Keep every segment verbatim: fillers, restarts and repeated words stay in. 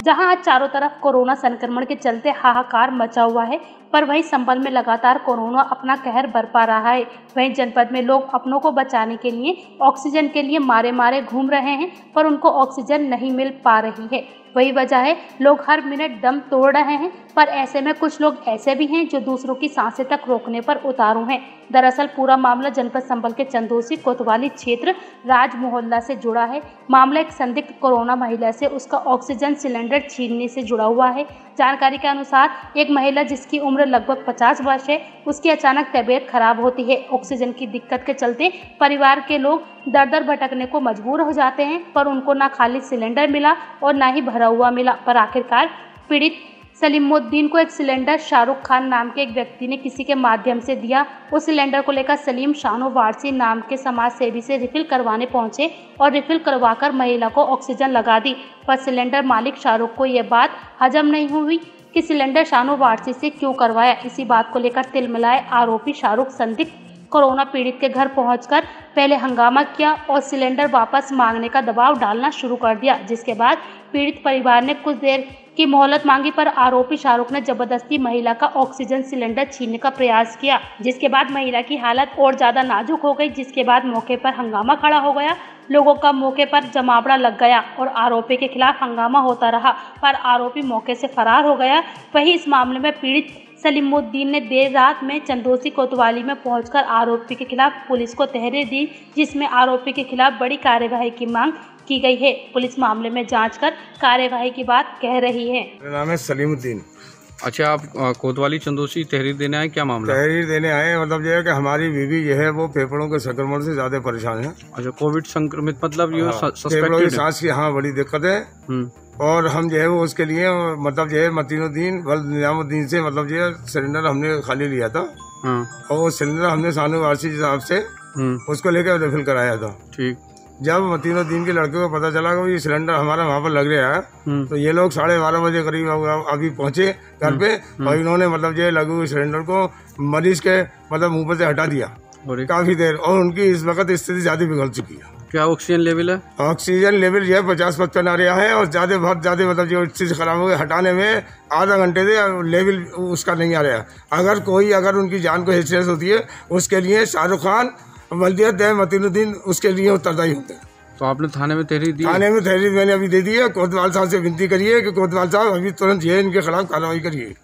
जहां आज चारों तरफ कोरोना संक्रमण के चलते हाहाकार मचा हुआ है, पर वहीं संभल में लगातार कोरोना अपना कहर बरपा रहा है। वहीं जनपद में लोग अपनों को बचाने के लिए ऑक्सीजन के लिए मारे मारे घूम रहे हैं, पर उनको ऑक्सीजन नहीं मिल पा रही है। वही वजह है लोग हर मिनट दम तोड़ रहे हैं, पर ऐसे में कुछ लोग ऐसे भी हैं जो दूसरों की सांसें तक रोकने पर उतारू हैं। दरअसल पूरा मामला जनपद संभल के चंदोसी कोतवाली क्षेत्र राज मोहल्ला से जुड़ा है। मामला एक संदिग्ध कोरोना महिला से उसका ऑक्सीजन सिलेंडर छीनने से जुड़ा हुआ है। जानकारी के अनुसार एक महिला जिसकी उम्र लगभग पचास वर्ष है, उसकी अचानक तबीयत खराब होती है। ऑक्सीजन की दिक्कत के चलते परिवार के लोग दर दर भटकने को मजबूर हो जाते हैं, पर उनको ना खाली सिलेंडर मिला और ना ही भरा हुआ मिला। पर आखिरकार पीड़ित सलीमुद्दीन को एक सिलेंडर शाहरुख खान नाम के एक व्यक्ति ने किसी के माध्यम से दिया। उस सिलेंडर को लेकर सलीम शानो वारसी नाम के समाज सेवी से रिफिल करवाने पहुंचे और रिफिल करवाकर महिला को ऑक्सीजन लगा दी। पर सिलेंडर मालिक शाहरुख को यह बात हजम नहीं हुई कि सिलेंडर शानो वारसी से क्यों करवाया। इसी बात को लेकर तिलमिलाए आरोपी शाहरुख संदिग्ध कोरोना पीड़ित के घर पहुंचकर पहले हंगामा किया और सिलेंडर वापस मांगने का दबाव डालना शुरू कर दिया, जिसके बाद पीड़ित परिवार ने कुछ देर की मोहलत मांगी, पर आरोपी शाहरुख ने जबरदस्ती महिला का ऑक्सीजन सिलेंडर छीनने का प्रयास किया, जिसके बाद महिला की हालत और ज्यादा नाजुक हो गई। जिसके बाद मौके पर हंगामा खड़ा हो गया, लोगों का मौके पर जमावड़ा लग गया और आरोपी के खिलाफ हंगामा होता रहा, पर आरोपी मौके से फरार हो गया। वहीं इस मामले में पीड़ित सलीमुद्दीन ने देर रात में चंदोसी कोतवाली में पहुंचकर आरोपी के खिलाफ पुलिस को तहरीर दी, जिसमें आरोपी के खिलाफ बड़ी कार्यवाही की मांग की गई है। पुलिस मामले में जांच कर कार्यवाही की बात कह रही है। मेरा नाम है सलीमुद्दीन। अच्छा, आप कोतवाली चंदोसी तहरीर देने आए, क्या मामला? तहरीर देने आए, मतलब ये है कि हमारी बीवी जो है वो फेफड़ों के संक्रमण से ज्यादा परेशान है। अच्छा, कोविड संक्रमित मतलब ये फेफड़ों की सांस की हाँ बड़ी दिक्कत है, और हम जो है वो उसके लिए मतलब जो है मतीनुद्दीन निजामुद्दीन से मतलब जो है सिलेंडर हमने खाली लिया था, और वो सिलेंडर हमने सानू वारसी साहब से उसको लेकर रिफिल कराया था। ठीक। जब मतीनुद्दीन के लड़के को पता चला कि ये सिलेंडर हमारा वहाँ पर लग रहा है, तो ये लोग साढ़े बारह बजे करीब अभी पहुंचे घर पे, और इन्होंने मतलब जो लगे हुए सिलेंडर को मरीज के मतलब मुंह पर से हटा दिया काफी देर, और उनकी इस वक्त स्थिति ज्यादा बिगड़ चुकी है। क्या ऑक्सीजन लेवल है? ऑक्सीजन लेवल जो है पचास पचपन आ रहा है, और ज्यादा बहुत ज्यादा मतलब जो स्थिति खराब हो गई, हटाने में आधा घंटे से लेवल उसका नहीं आ रहा है। अगर कोई अगर उनकी जान को हैसियत होती है, उसके लिए शाहरुख खान वल्दियत मतीनुद्दीन उसके लिए उत्तरदायी होते हैं। तो आपने थाने में तहरीर दी? थाने में तहरीर मैंने अभी दे दी है। कोतवाल साहब से विनती करिए कि कोतवाल साहब अभी तुरंत ये इनके खिलाफ कार्रवाई करिए।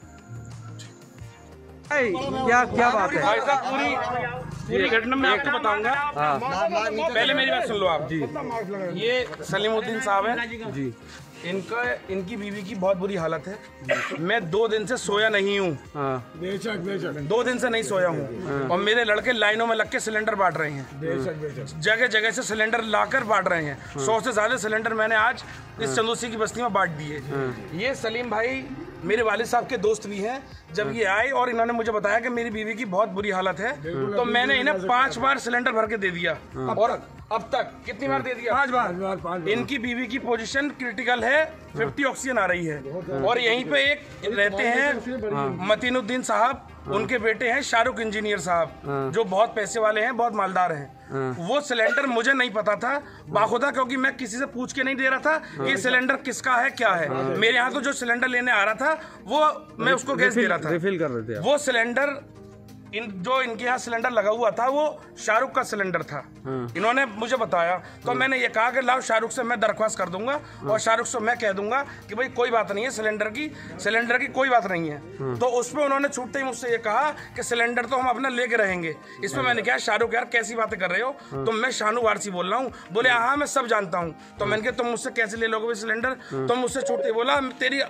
क्या क्या बात है भाई साहब? पूरी पूरी घटना मैं आपको बताऊंगा। हाँ। पहले मेरी बात सुन लो आप जी। ये सलीमुद्दीन साहब है जी, इनका इनकी बीवी की बहुत बुरी हालत है। मैं दो दिन से सोया नहीं हूँ। हाँ। बेशक बेशक दो दिन से नहीं सोया हूँ। हाँ। और मेरे लड़के लाइनों में लग के सिलेंडर बांट रहे हैं। बेशक बेशक जगह जगह से सिलेंडर लाकर बांट रहे हैं। हाँ। सौ से ज्यादा सिलेंडर मैंने आज इस चंदोसी की बस्ती में बांट दिए। हाँ। ये सलीम भाई मेरे वालिद साहब के दोस्त भी हैं। जब ये आए और इन्होंने मुझे बताया कि मेरी बीवी की बहुत बुरी हालत है, तो मैंने इन्हें पांच बार सिलेंडर भर के दे दिया। और अब तक कितनी बार दे दिया? पांच बार, बार। इनकी बीवी की पोजीशन क्रिटिकल है, पचास ऑक्सीजन आ रही है। और यहीं पे एक रहते हैं मतीनुद्दीन साहब, उनके बेटे हैं शाहरुख इंजीनियर साहब, जो बहुत पैसे वाले हैं, बहुत मालदार हैं। वो सिलेंडर मुझे नहीं पता था बाखुदा, क्योंकि मैं किसी से पूछ के नहीं दे रहा था कि सिलेंडर किसका है क्या है। मेरे यहाँ तो जो सिलेंडर लेने आ रहा था वो मैं उसको गैस दे रहा था, रिफिल कर रहे थे। वो सिलेंडर इन जो इनके यहाँ सिलेंडर लगा हुआ था वो शाहरुख का सिलेंडर था। इन्होंने मुझे बताया, तो मैंने ये कहा कि लाओ शाहरुख से मैं दरख्वास्त कर दूंगा, और शाहरुख से मैं कह दूंगा कि भाई कोई बात नहीं है, सिलेंडर की सिलेंडर की कोई बात नहीं है। तो उसमें उन्होंने छूटते ही मुझसे ये कहा कि सिलेंडर तो हम अपना लेके रहेंगे। इसमें मैंने कहा शाहरुख यार कैसी बातें कर रहे हो, तो मैं शानू वारसी बोल रहा हूँ। बोले हाँ मैं सब जानता हूँ। तो मैंने कहा तुम मुझसे कैसे ले लोगे सिलेंडर? तो मुझसे छूटते बोला तेरी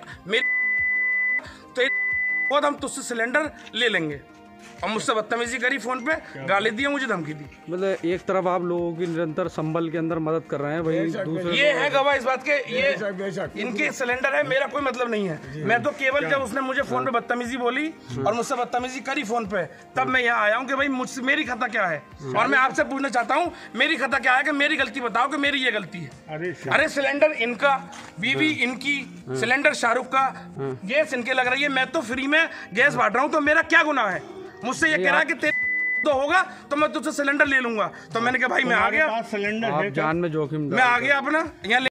मेरी तेरी हम तुझसे सिलेंडर ले लेंगे, और मुझसे बदतमीजी करी, फोन पे गाली दी, मुझे धमकी दी। मतलब एक तरफ आप लोगों की निरंतर संभल के अंदर मदद कर रहे हैं, वही दूसरे ये है गवाह इस बात के, ये इनके सिलेंडर है, मेरा कोई मतलब नहीं है। मैं तो केवल जब उसने मुझे फोन पे बदतमीजी बोली और मुझसे बदतमीजी करी फोन पे, तब मैं यहाँ आया हूँ कि भाई मुझसे मेरी खता क्या है। और मैं आपसे पूछना चाहता हूँ मेरी खता क्या है, कि मेरी गलती बताओ कि मेरी ये गलती है। अरे सिलेंडर इनका, बीवी इनकी, सिलेंडर शाहरुख का, गैस इनके लग रही है, मैं तो फ्री में गैस बांट रहा हूँ, तो मेरा क्या गुनाह है? मुझसे ये कह रहा है कि तेरे तो होगा तो मैं तुझसे सिलेंडर ले लूंगा। तो मैंने कहा भाई मैं आ गया, सिलेंडर जान में जोखिम, मैं आ गया अपना यहाँ।